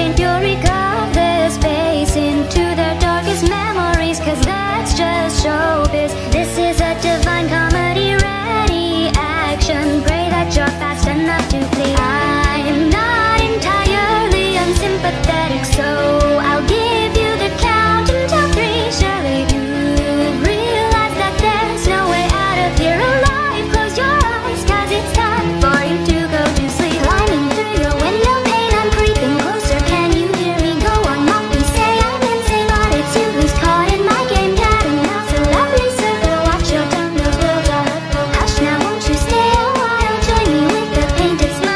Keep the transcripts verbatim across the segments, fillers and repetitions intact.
Saint Fury carve this face into their darkest memories, cause that's just showbiz. This is a divine comedy, ready action. Pray that you're fast enough to flee. I'm not entirely unsympathetic, so I'll give you the count until three. Surely you realize that there's no way out of here alive. Close your eyes, cause it's time for you to go to sleep. Climbing through your window pane, I'm creeping closer. Can you hear me? Go on, mock me, say I'm insane, but it's you who's caught in my game. Cat and mouse, a lovely circle. Watch your tongue, those will go. Hush now, won't you stay a while? Join me with the painted smile.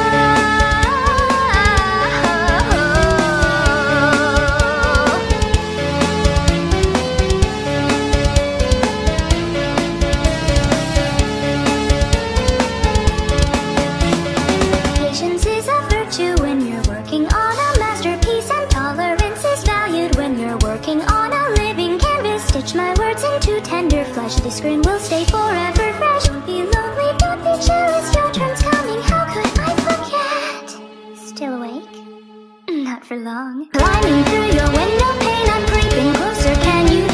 Patience is a virtue when you're working on a masterpiece, and tolerance is valued when you're working on a living canvas. Stitch my words into tender flesh, the screen will stay forever fresh. Don't be lonely, don't be jealous, your turn's coming, how could I forget? Still awake? Not for long. Climbing through your window pane, I'm creeping closer, can you